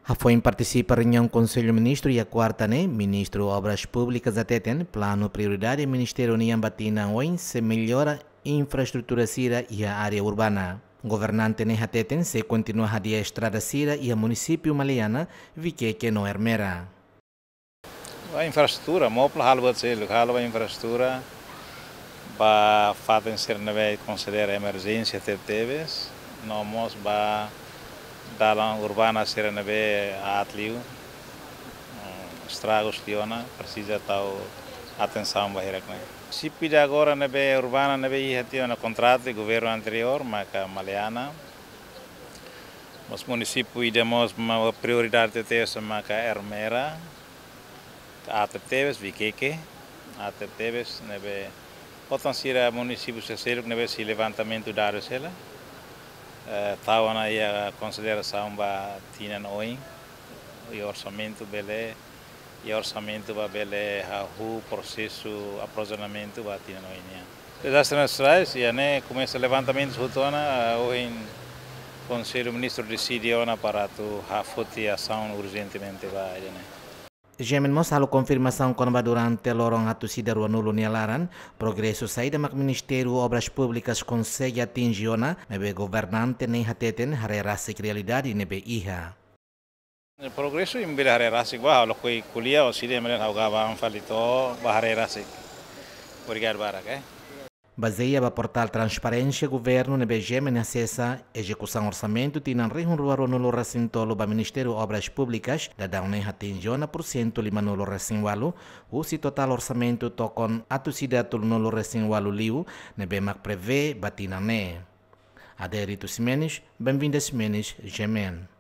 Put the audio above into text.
Foi participa reunião Conselho Ministro e a quarta, Ministro Obras Públicas ateten plano prioridade Ministério União Batina oin se melhora infraestrutura sira e a área urbana. Governante ateten se continua a dia estrada sira e a município Maliana que não hermera. A infraestrutura, mopla halva a infraestrutura ba faten ser neve considera emergência teves, nomos ba dalam urbana ser neve atliu estragos liona precisa tal atenção bahira né. Se pide agora neve urbana neve ia na contrato do governo anterior, maka Maliana. Os municípios idemos uma prioridade teve maka Ermera. ATTVs, Viqueque, ATTVs, nebe potenciar municípios terceiros que nebe se levantamento de dados ela, tahu na ia consideração ba tinan oin, e orçamento bele ba bele o processo aprovisionamento ba tinan oin ya. Desastre naturais ia ne começa levantamento hutona oin Conselho Ministro decidiu na para tu hafuti ação urgentemente ba ne. Jemen mosalo confirmação quando durante lorong atu sidaru nulo nialaran progresso saída mak Ministério Obras Públicas consegue atingir nebe governante nem hateten harerasik realidade nebe iha. O progresso em bela harerasik ba lo koi kuliah o side melen hauga falito ba harerasik. Obrigado barak Baseia ba portal Transparência Governo nebe Jemen acessa execução orçamento tinan rihun ruaro nulo racintolo ba Ministério Obras Públicas da daun nem hatinjona % lima nulo racinwalu usi total orçamento tokon atu sidatul nulo racinwalu liu nebe mak prevê batinane. Adérito Simenes, bem-vinda Simenes, Jemen.